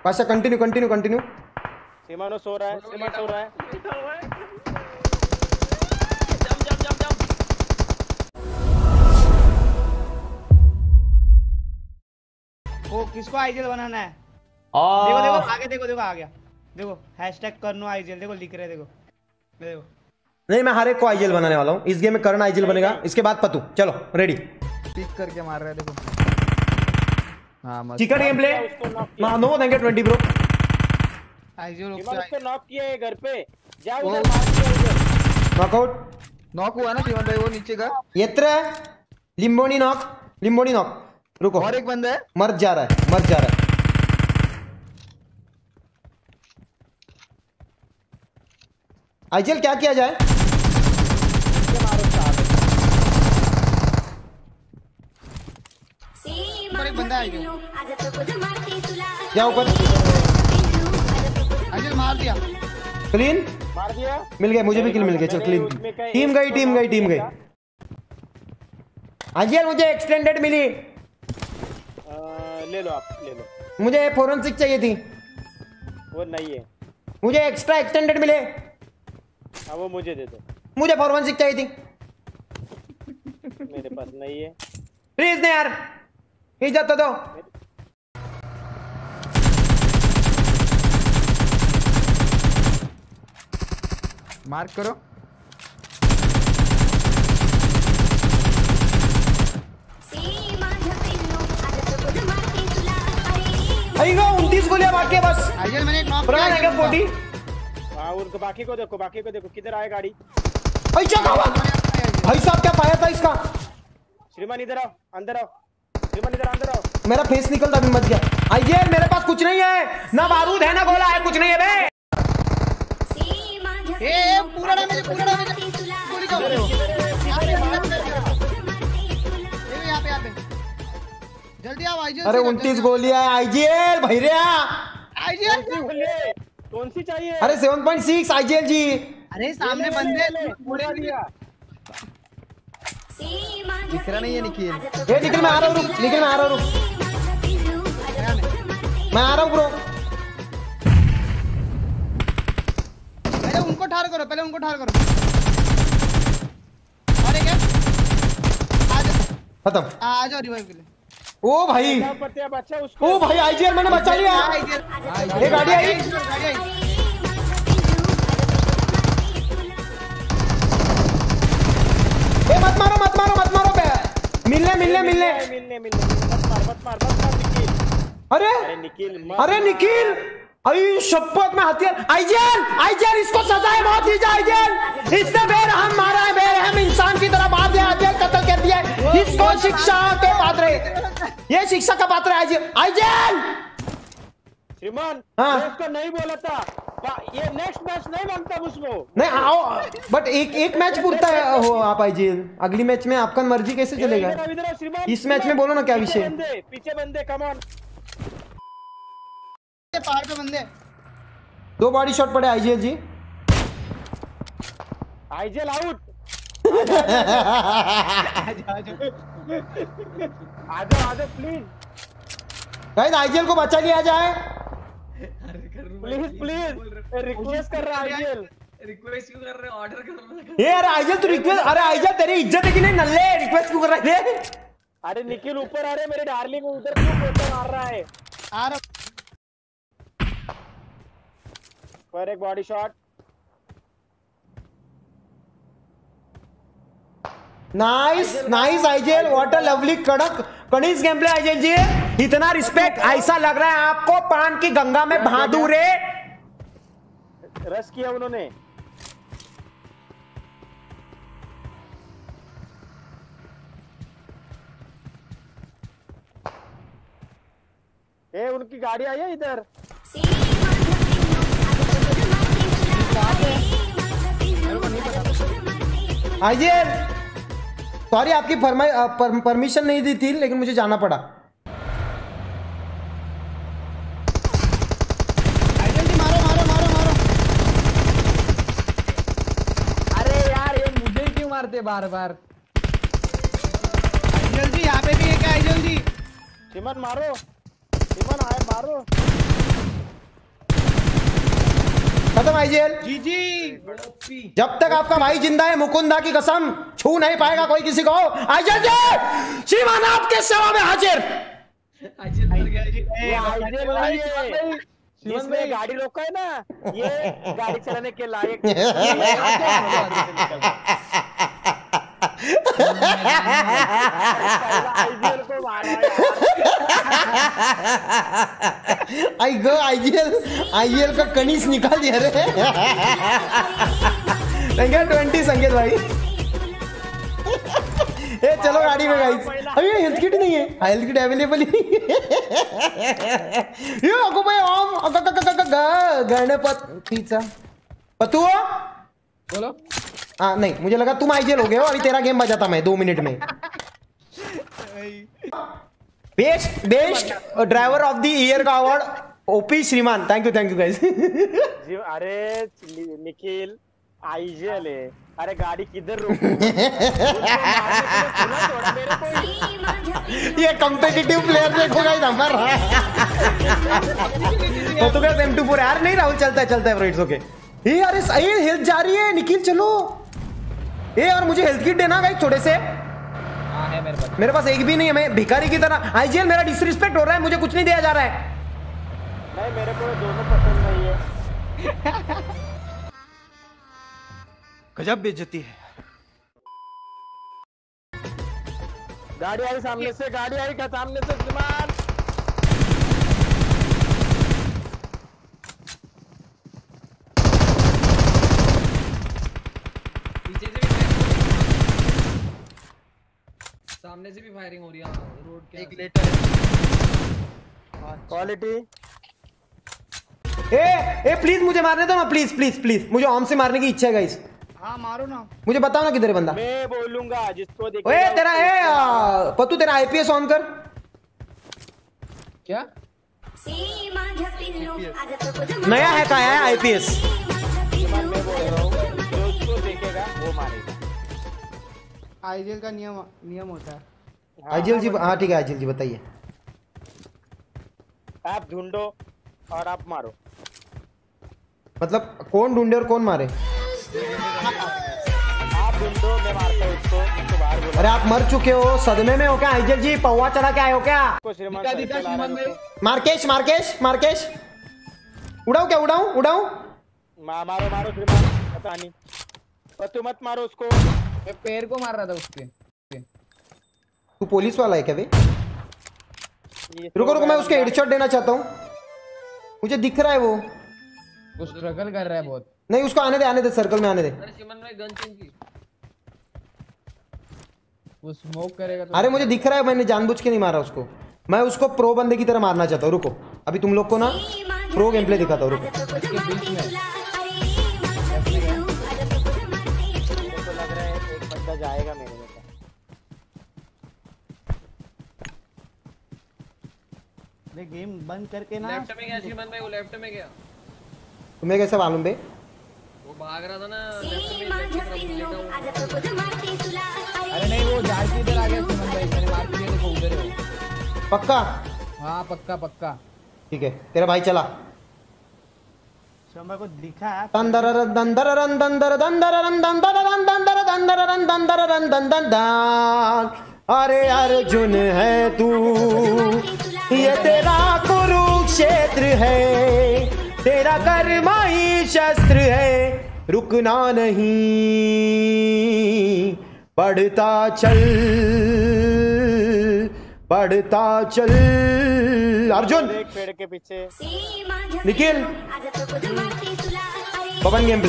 Pasha continue continue continue. सीमानो सो रहा है, सीमा सो रहा है। वो किसको आईजीएल बनाना है? देखो देखो आगे देखो देखो आ गया। देखो हैशटैग करनो आईजीएल देखो लिख रहे देखो। देखो नहीं मैं हर एक को आईजीएल बनाने वाला हूँ। इस गेम में करण आईजीएल बनेगा, इसके बाद पतू। चलो रेडी। पिक करके मार रहा है देखो। हाँ मस्त। Chicken game play. नो देंगे 20 ब्रो। आईजीएल उसको नॉक किया है घर पे। जा उधर मार दिया उधर। नॉकआउट। नॉक हुआ ना शिवन भाई वो नीचे का। येत्र लिम्बोनी नॉक, लिम्बोनी नॉक। रुको और एक बंदा है मर जा रहा है, मर जा रहा है। आईजीएल क्या किया जाए? ऊपर एक बंदा है आईजीएल। क्या ऊपर? आईजीएल मार दिया। क्लीन मार दिया। मिल गया, मुझे भी किल मिल गया। चल क्लीन। टीम गई टीम गई टीम गई। आईजीएल मुझे एक्सटेंडेड मिली। ले लो आप, ले लो। मुझे फोरेंसिक चाहिए थी। वो नहीं है। मुझे एक्स्ट्रा एक्सटेंडेड मिले। हाँ वो मुझे दे दो। मुझे फोरेंसिक चाहिए थी। मेरे पास नहीं है। प्लीज नहीं यार, इज्जत तो दो। मार्क करो। आएगा 29 गोलियां बाकी है बस। आईजीएल मैंने एक नॉक प्राण आएगा 40। हाँ उनको बाकी को देखो, बाकी को देखो किधर आए गाड़ी। भाई साहब क्या फायर था इसका। श्रीमान इधर आओ, अंदर आओ। श्रीमान इधर अंदर आओ। मेरा फेस निकलता भी मच गया। आईजीएल मेरे पास कुछ नहीं है, ना बारूद है ना गोला है, कुछ नहीं है बे। ए पूरा डैमेज गोली का। यहाँ पे जल्दी आओ आईजीएल। अरे 29 गोलियां है आईजीएल भैया। आईजीएल कौन सी चाहिए? अरे 7.6 आईजीएल जी। अरे सामने बंदे दिख रहा नहीं है निखिल। ये निकल मैं आ रहा हूँ, रुक निकल मैं आ रहा हूँ, रुक मैं आ रहा हूँ ब्रो। पहले उनको ठार करो, पहले उनको ठार करो। और एक है खत्म। आ जाओ रिवाइव के लिए। ओ भाई, बच्चा उसको। ओ भाई आईजीएल मैंने बचा लिया। ये गाड़ी आई। ए मत मारो मत मारो मत मारो बे। मिलने मिलने मिलने मत मार निखिल। अरे निखिल अरे निखिल, अरे शपथ में हथियार। आईजीएल आईजीएल इसको सजाए मौत दीजिए। आईजीएल इसने बेरहम मारा है, बेरहम इंसान की तरह मार दिया। आईजीएल कत्ल कर दिया। इसको शिक्षा के पात्र, ये शिक्षा का पात्र है आईजीएल। आईजीएल श्रीमान हाँ। मैं उसको नहीं बोला था, ये नेक्स्ट मैच नहीं मांगता उसको। नहीं आओ, बट एक मैच पूरता है हो आप आईजीएल। अगली मैच में आपका मर्जी कैसे चलेगा? इस मैच में बोलो ना क्या विषय। पीछे बंदे कम ऑन। पहाड़ पे बंदे 2 बॉडी शॉट पड़े आईजीएल जी। IGL out. आजा प्लीज। गाइस आईजीएल को बचा लिया जाए प्लीज प्लीज। रिक्वेस्ट कर रहा है आईजीएल। रिक्वेस्ट क्यों कर रहे हो? ऑर्डर कर रहे हो। ये यार आईजीएल तू रिक्वेस्ट। अरे आईजीएल तेरी इज्जत है कि नहीं नल्ले, रिक्वेस्ट क्यों कर रहा है? अरे निखिल ऊपर आ रहे मेरे डार्लिंग, उधर क्यों पोता मार रहा है? आ रहा। पर एक body shot. Nice nice IGL, what a lovely कड़क कड़ीस गेम प्ले आईजीएल जी। इतना रिस्पेक्ट, ऐसा लग रहा है आपको पान की गंगा में बहादुर रे। रश किया उन्होंने। ए उनकी गाड़ी आई है इधर। आईजीएल सॉरी, आपकी परमिशन नहीं दी थी लेकिन मुझे जाना पड़ा। आईजीएल जी मारो मारो मारो मारो। अरे यार ये मुझे क्यों मारते बार बार? आईजीएल जी यहाँ पे भी एक है। आईजीएल जी सिमन मारो, सिमन आए मारो। खत्म आईजीएल। जीजी। जब तक आपका भाई जिंदा है, मुकुंदा की कसम, छू नहीं पाएगा कोई किसी को। आईजीएल जी, श्रीमान आपके सेवा में हाजिर। आईजीएल मर गया। ये आईजीएल नहीं है, जिसने गाड़ी रोका है ना, ये गाड़ी चलाने के लायक आईजीएल को मारा आईजीएल का कनीस निकाल दिया रे। संकेत 20 संकेत भाई। ए चलो गाड़ी में गाइस। अरे हेल्थ किट नहीं है, हेल्थ किट अवेलेबल ही नहीं है। ये अगो भाई ओम गणपतिचा पतू बोलो। हाँ नहीं, मुझे लगा तुम आईजीएल हो गए हो, अभी तेरा गेम बजाता मैं 2 मिनट में। Best driver of the year का अवार्ड ओपी श्रीमान। Thank you guys. अरे निखिल आईजीएल है, अरे गाड़ी किधर रोकी? ये कॉम्पिटिटिव प्लेयर देखो गाइस हमारा। तो गाइस M24 यार नहीं, राहुल चलता है फ्रेंड्स। ओके ये अरे सही हेल्थ जा रही है निखिल, चलो ये। और मुझे हेल्थ किट देना गाइस थोड़े से। हाँ है मेरे पास एक भी नहीं है, मैं भिखारी की तरह। आईजीएल मेरा डिसरिस्पेक्ट हो रहा है, मुझे कुछ नहीं दिया जा रहा है। नहीं मेरे को दोनों पसंद नहीं है। गजब बेइज्जती है। गाड़ी आई सामने से, गाड़ी आई का सामने से श्रीमान। पीछे से भी सामने से भी फायरिंग हो रही है रोड के। एक लेटर क्वालिटी। ए प्लीज मुझे मारने दो ना, प्लीज मुझे ओम से मारने की इच्छा है गाइस। हाँ मारो ना। मुझे बताओ ना किधर है बंदा। मैं बोलूंगा जिसको देखेगा। ओए तेरा पतू तेरा आईपीएस ऑन कर। क्या नया है का है आईपीएस। श्रीमान मैं बोल रहा हूँ, जो उसको देखेगा वो मारेगा। आईजीएल का नियम होता है। आईजीएल जी हाँ ठीक है, आईजीएल जी बताइए। आप ढूंढो और आप मारो। मतलब कौन ढूंढे और कौन मारे? आप ढूंढो, मैं मारता हूँ उसको बाहर बोला। अरे आप मर चुके हो, सदमे में हो क्या आईजीएल जी? पौवा चढ़ा के आए हो क्या? मार्केश उड़ाऊ क्या? उड़ाऊ मारो श्रीमान, पता नहीं। तू मत मारो उसको, मैं पैर को मार रहा था उसके। तू पुलिस वाला है क्या बे? रुको मैं उसके हेडशॉट देना चाहता हूँ, मुझे दिख रहा है वो स्ट्रगल कर रहा है बहुत। नहीं उसको आने दे, सर्कल में आने दे। अरे शिमन भाई गन चेंज की, वो स्मोक करेगा तो। अरे मुझे दिख रहा है, मैंने जानबूझ के नहीं मारा उसको, मैं उसको प्रो बंदे की तरह मारना चाहता हूँ। रुको अभी तुम लोग को ना प्रो गेम प्ले दिखाता हूँ। रुको लग रहा है एक बंदा जाएगा मेरे में। गेम बंद करके ना। लेफ्ट में गया शिमन भाई, वो लेफ्ट में गया। तुम्हें कैसे मालूम बे? वो भाग रहा था ना लेफ्ट में। अरे नहीं वो झाड़ के इधर आ गया शिमन भाई, मैंने मार के देखो उधर है। पक्का? हाँ पक्का। ठीक है तेरा भाई चला। शिमन को दिखा है। अरे अर्जुन है तू, ये तेरा कुरुक्षेत्र है, तेरा कर्मा ही शस्त्र है, रुकना नहीं, बढ़ता चल अर्जुन। एक पेड़ के पीछे निखिल पवन गेम प्ले।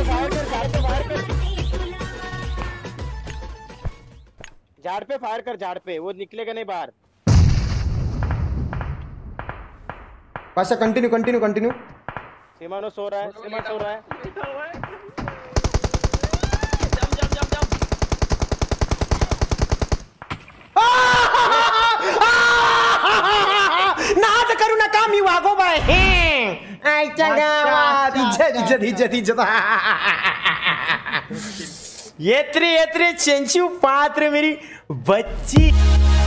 झाड़ पे फायर कर, झाड़ पे, वो निकलेगा नहीं बाहर। पाशा कंटिन्यू। सीमानो सो रहा है, सीमा सो रहा है। नाद करू नका मी वागो बाय आई चंगा इज्जत येत्रे चेंचू पात्र मेरी बच्ची।